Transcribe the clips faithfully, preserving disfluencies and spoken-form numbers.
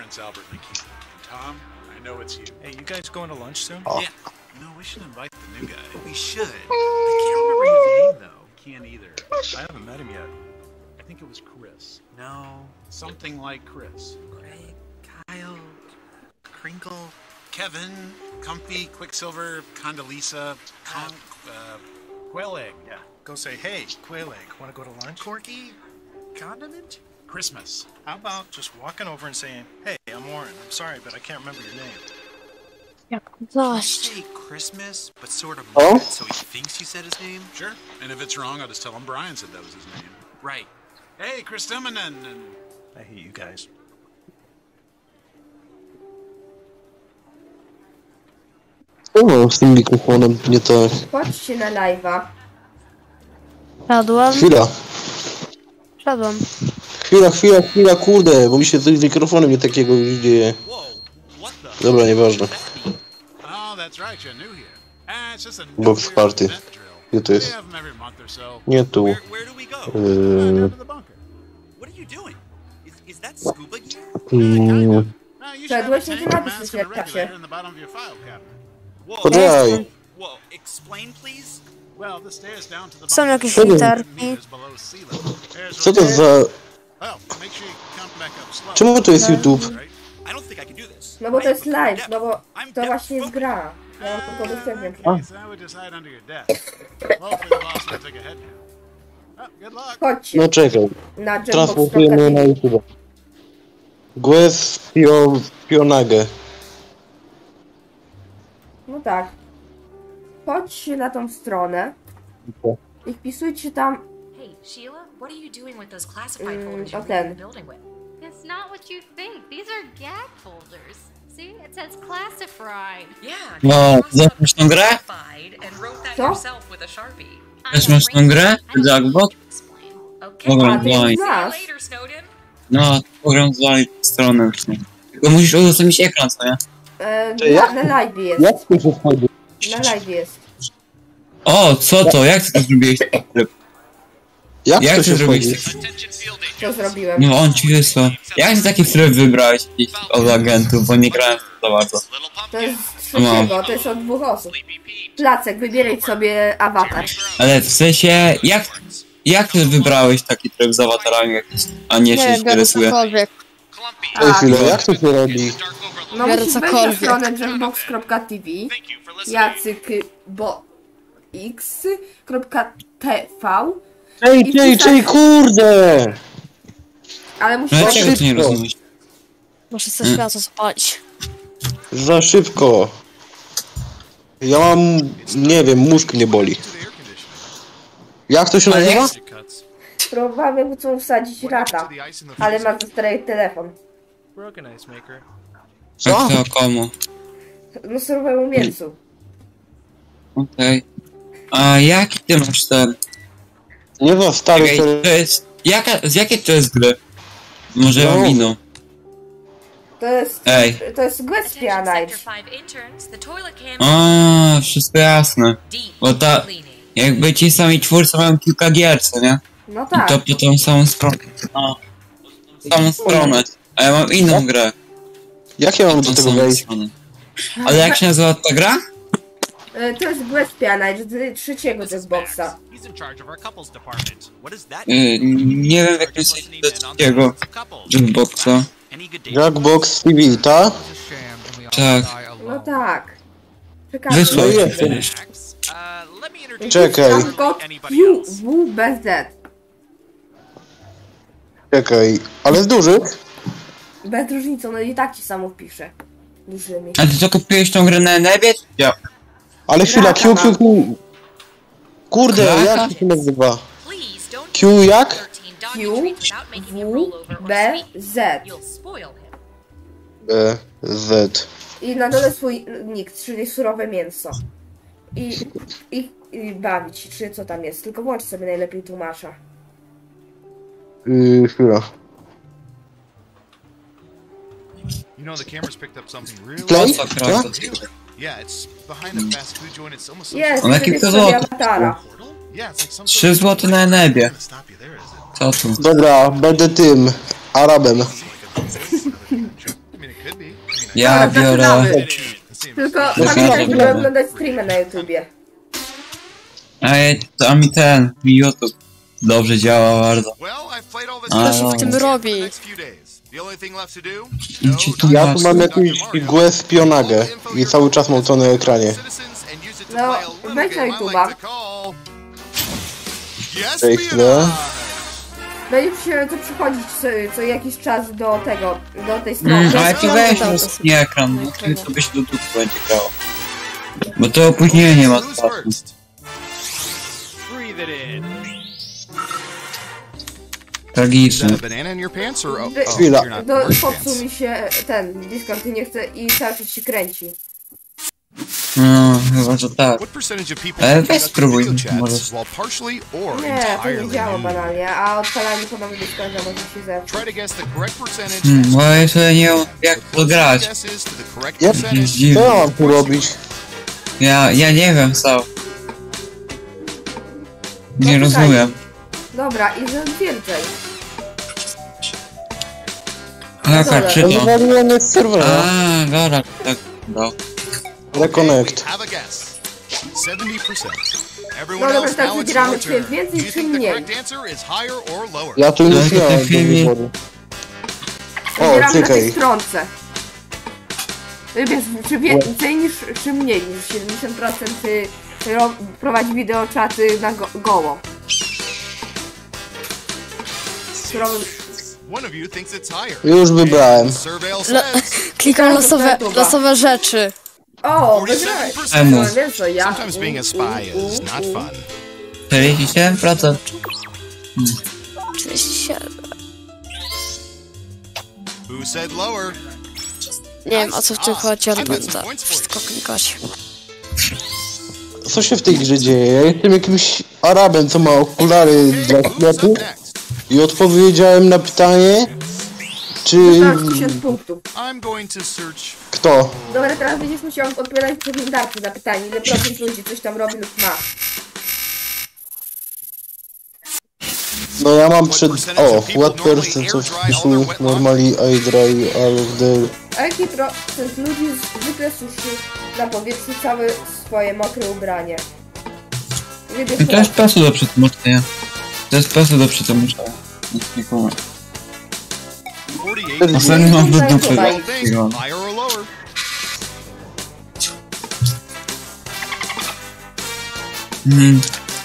Prince Albert McKee. Tom, I know it's you. Hey, you guys going to lunch soon? Oh. Yeah. No, we should invite the new guy. We should. I can't remember his name though. Can't either. I haven't met him yet. I think it was Chris. No, something like Chris. Craig, Kyle, Crinkle, Kevin, Comfy, Quicksilver, Condoleezza, Con uh, Quail Egg. Yeah. Go say, hey, Quail Egg, want to go to lunch? Corky, Condiment, Christmas. How about just walking over and saying, hey, I'm Warren. I'm sorry, but I can't remember your name. Jak dość. Say Christmas, but sort of Oh? mad, so he thinks you said his name. Sure. And if it's wrong, I'll just tell him Brian said that was his name. Right. Hey, Chris Timonen. And... I hate you guys. Co mam z tym mikrofonem? Nie tak. Chodźcie na live'a. Siadłam. Chwila. Siadłam. Chwila, chwila, chwila, kurde, bo mi się coś z mikrofonem nie takiego już dzieje. Dobra, nieważne. Box party. Gdzie to jest? Nie tu. Yy... Mm. Szedłeś i ty napisz w czasie. Poczekaj. Są jakieś literki. Co to za... Czemu to jest YouTube? No bo to jest live, no bo to właśnie jest gra. Ja mam to udostępniam. Chodźcie No czekaj. na Jambox Transportujemy kropka na t v. YouTube. Guez Pio... Pionage. No tak. Chodźcie na tą stronę i wpisujcie tam Hey, Sheila, what are you doing with those classified Mm, folders you're okay. in the building with? It's not what you think. These are gag folders. See, it says classified. Yeah. No, znasz tą grę? And wrote that Co? yourself with a Sharpie. Też masz tą grę? Jackbox? Okay. Program A, ty online. znasz. See you later, Snowden. No, program online stronę. Tylko musisz udostępnić ekran, co nie? E, Czy na, jak- na live jest. Jak to się wchodzi? Na live jest. O, co to? Jak ty to zrobiłeś? Jak, Jak to ty się zrobiłeś? wchodzi? Co zrobiłem? No, on ci wysłał. Jak ty taki tryb wybrałeś jakiś od agentów, bo nie grałem w to za bardzo. To jest z trzeciego, to jest od dwóch osób. Placek, wybieraj sobie awatar. Ale w sensie, jak... Jak ty wybrałeś taki tryb z awatarami jakiś, a nie się Nie, biorę interesuje? cokolwiek. Ej, chwilę, jak to się robi? No Biorę musisz wejść na cokolwiek. stronę jambox kropka t v, jacyk bo x kropka t v, Ej, ej, ej, kurde! ale No musisz dlaczego ty nie szybko. rozumiesz? Muszę sobie światło zapalić. Za szybko. Ja mam... nie wiem, mózg mnie boli. Jak to się Ale nazywa? jak- próbowałem mu co wsadzić rata, ale ma za stary telefon. Broken ice maker. Co? Jak to komu? No surowemu mięsu. Okej. A jaki ty masz ten? Nie ma stary, Czekaj, to... to jest... Jaka, z jakiej to jest gry? Może No. mam inną. To jest, Ej. to jest Gwestia Night. Sector five interns, the toilet cam A, wszystko jasne. deep Bo ta... cleaning. Jakby ci sami twórcy mają kilka gier, co nie? No I tak. to po tą samą stronę. No. Samą stronę. A ja mam inną grę. Jak ja mam Tą do tego samą wejść? stronę. Ale jak się nazywa ta gra? E, To jest Gwestia Night z trzeciego Jackboxa. He's in charge of our couples department. What does that Yy, nie wiem w jakim sensie do trzeciego Jackboxa. Any good day? Jackbox T V, ta? Tak. No tak. Czekaj. Wysłał No ci jest. kiedyś. Uh, let me introduce Czekaj. Tam kod anybody Q else. W B Z. Czekaj, ale z dużych? Bez różnicy, no i tak ci samo wpiszę. Dużymi. A ty to kupiłeś tą grę na niebie? Ja. Ale chwila, Q, Q, Q. Kurde, Kraka? jak to się nazywa? Please don't Q jak? thirteen dog Q, treats without making him W roll over or B speak. Z. You'll spoil him. B, Z. I na dole swój nick, czyli surowe mięso. I, i, i bawić, czy co tam jest. Tylko włącz sobie najlepiej tłumacza. Yy, chwila. You know, the camera's picked up something really... Play? Co prawda. Yeah, it's behind a fast food joint. It's almost some Jest, On jakim wybierz to sobie złoto? awatara. portal? Yeah, it's like some Trzy złote na niebie. gonna stop you there, is it? Co tu? Dobra, będę tym, Arabem. I mean, Could be. I mean, I- Ja Dobra, biorę... zaczynamy. Tylko No, pamiętaj, no, żeby no. oglądać streamy na YouTubie. Ej, to mi ten, mi YouTube dobrze działa bardzo. Well, I've played all this A, Co się w tym no. robi? next few days. The only thing left to do? Ci tu Ja masz. tu mam jakąś mgłę spionagę i cały czas mam to na ekranie. No, wejdź na YouTube'a. Czekaj chwilę. Będziesz się tu przychodzić co, co jakiś czas do tego, do tej strony. Mm, ale ty weź to- rozknij ekran, no to, to byś do YouTube będzie grało. Bo to opóźnienie ma Who's spadku. first? Breathe it in. Is Tragiczne. that a banana in your pants or oh, Wy- oh Chwila. you're not Do, wearing popsuł pants? mi się ten Discord i nie chce i cały czas się kręci. No, chyba że tak. What percentage of people Ale conduct weź spróbuj, video chats może. while partially or Nie, to nie entirely działa nude? banalnie, a odpalanie ponownie Discorda może się zepsuć. Try to guess the correct percentage. Hmm, bo ja jeszcze nie wiem jak to grać. Guesses to the correct Yep. percentage. Jest Co dziwne. ja mam tu robić? Ja, ja nie wiem co. Nie No, rozumiem. Dobra, i zatwierdzaj. Jaka, czy to? Wywaliłem jest z serwera. A, dobra, tak, no. Reconnect. Have a guess. seventy percent. No Everyone dobra, else, tak now it's wybieramy, your czy jest turn. więcej, Do you czy think the mniej? correct answer is higher or lower? Ja tu nic Ale nie to mam do filmie- wyboru. O, Wybieramy na tej czekaj. stronce. Wybierz, czy więcej niż, czy mniej niż siedemdziesiąt procent y, ro- prowadzi wideoczaty na go goło. Zrobię- One of you thinks it's higher. Już wybrałem. The survey Le says klikam losowe, losowe rzeczy. O, wygrałeś! Czemu? No, wiesz co, ja... sometimes being a spy is not fun. czterdzieści siedem procent. czterdzieści siedem. Who said lower? Nie wiem o co w tym chodzi, ale będę wszystko klikać. Co się w tej grze dzieje? Ja jestem jakimś Arabem, co ma okulary dla Who's sklepu up next? i odpowiedziałem na pytanie, czy Teraz tysiąc punktów. I'm going to search. kto? Dobra, teraz będziesz musiał odpowiadać w przeglądarce na pytanie, ile procent ludzi coś tam robi lub ma. No ja mam przed... O, what percent of people normally I dry all of the... A jaki procent ludzi zwykle suszy na powietrzu całe swoje mokre ubranie? Wybierz To jest pasy do przetłumaczenia. To jest pasy do przetłumaczenia. Nic nie kumam. forty-eight Ostatnio mam do dupy. Tutaj. people think higher or lower. Mhm.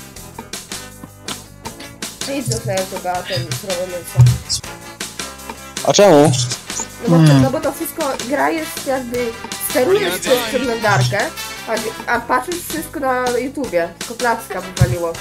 Nic do sobie chyba ten zrobię mięso. A czemu? No bo, to, Hmm. no bo to wszystko, gra jest jakby, sterujesz przez przeglądarkę, a, a patrzysz wszystko na YouTubie, tylko placka wywaliło.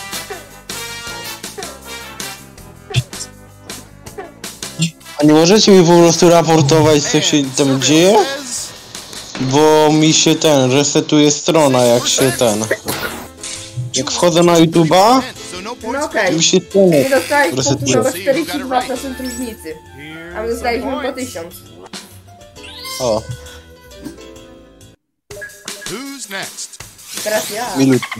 A nie możecie mi po prostu raportować, co się tam dzieje? Bo mi się ten, resetuje strona, jak się ten... Jak wchodzę na YouTube'a, No okej, mi się strona nie dostałeś punktu resetuje. za czterdzieści dwa procent różnicy, a my dostaliśmy po tysiąc. O, Who's next? Teraz ja. milutki.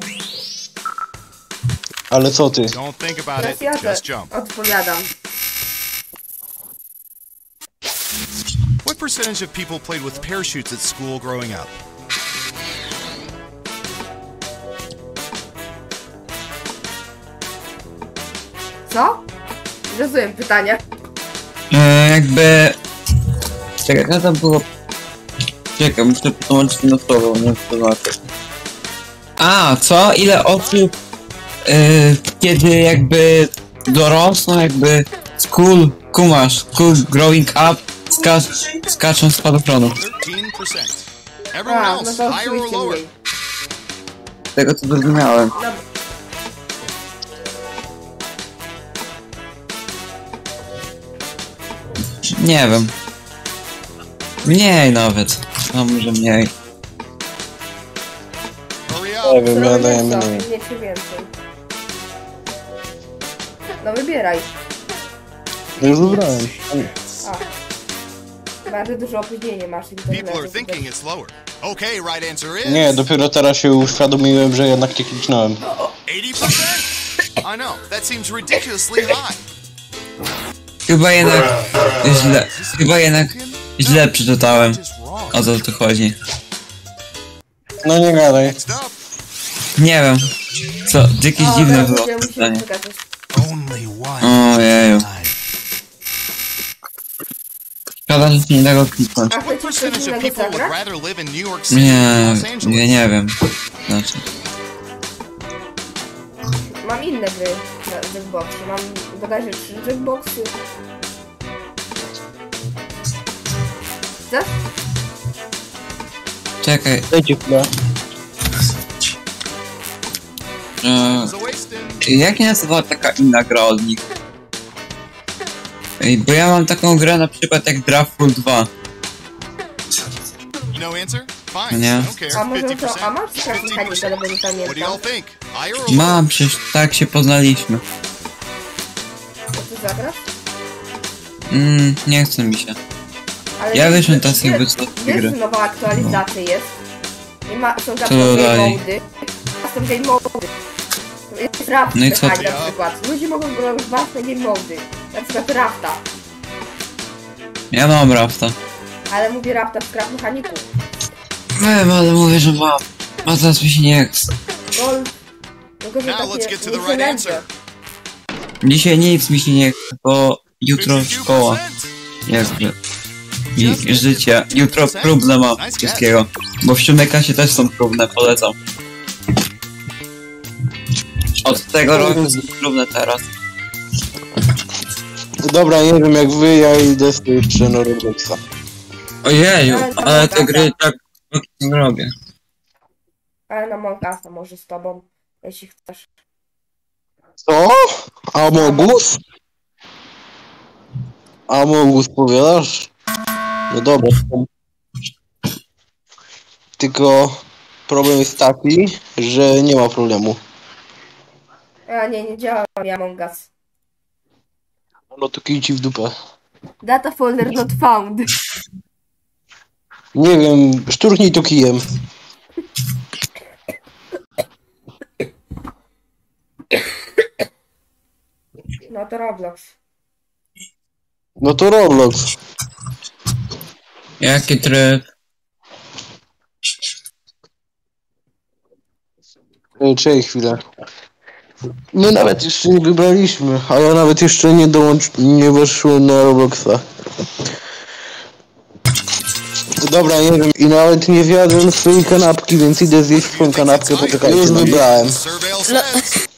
Ale co ty? Don't think about Teraz it. ja Just te jump. odpowiadam. What percentage of people played with parachutes at school growing up? Co? Nie rozumiem pytania. E, jakby... Czekaj, jak to było... Czekaj, muszę przetłumaczyć na słowo, nie przetłumaczę. A, co? Ile osób... E, kiedy jakby... dorosną, jakby... School, kumasz, school growing up, skacz, skaczą z spadochronu. thirteen percent. Everyone A, no else, to higher or oczywiście lower? mniej. Tego co zrozumiałem. Dobra. Nie wiem. Mniej nawet. No może mniej. Hurry Nie up. wiem, ja Zrobię daję mięso, mniej. nie chcę więcej. No wybieraj. Już wybrałem. Bardzo dużo opóźnienie masz People are internetu. thinking it's lower. Okay, right answer is Nie, dopiero teraz się uświadomiłem, że jednak nie kliknąłem. eighty percent. I know, that seems ridiculously high. Chyba jednak... Źle. Chyba jednak... źle przeczytałem. O co tu chodzi? No nie gadaj. Nie wiem. Co? Jakieś O, dziwne teraz było będziemy pytanie. musieli przekazać. Ojeju. Szkoda, że się nie da go kliknąć. A chcecie coś innego zagrać? Nie, ja nie wiem. Znaczy. Mam inne gry na Jackboxie. Mam bodajże trzy Jackboxy. Chcesz? Czekaj. Dajcie chwilę. E, jak się nazywa taka inna gra od nich? Ej, bo ja mam taką grę na przykład jak Draftful dwa. Nie? A może to, a masz skrak mechanika, ale bo nie pamiętam. Mam, przecież tak się poznaliśmy. To ty zagrasz? Mm, nie chce mi się. Ale Ja wiesz, wyszłem że- teraz jakby wiesz- co z tej Wiesz, gry. że nowa aktualizacja jest. I ma, są Co custom game dalej? mody. Custom game mody. To jest raft No i co mechanik ty? na przykład. Ludzie mogą robić własne game mody. Na przykład rafta. Ja mam Rafta. Ale mówię rafta w scrap mechaniku. Wiem, ale mówię, że mam. A teraz mi się nie chce. Golf. Tylko, że takie nieprzeleżne. Dzisiaj nic mi się nie chce, bo jutro szkoła. Jakby. I życie. Jutro próbne mam wszystkiego. Bo w siódmej klasie też są próbne, polecam. Od tego roku są próbne teraz. Dobra, nie wiem jak wy, ja idę sobie jeszcze na Robloxa. Ojeju, ale te gry tak nie robię. Ale na Mongasa może z tobą, jeśli chcesz. Co? Amogus? Amogus powiadasz? No dobra. Tylko problem jest taki, że nie ma problemu. A nie, nie działa mi Among Us. No to kij ci w dupę. Data folder not found. Nie wiem, szturchnij to kijem. No to Roblox. No to Roblox. Jaki tryb? Ej, czekaj chwilę. My nawet jeszcze nie wybraliśmy, a ja nawet jeszcze nie dołącz... nie weszłem na Robloxa. Dobra, nie wiem, i nawet nie zjadłem swojej kanapki, więc idę zjeść swoją kanapkę, poczekajcie. Już wybrałem. No,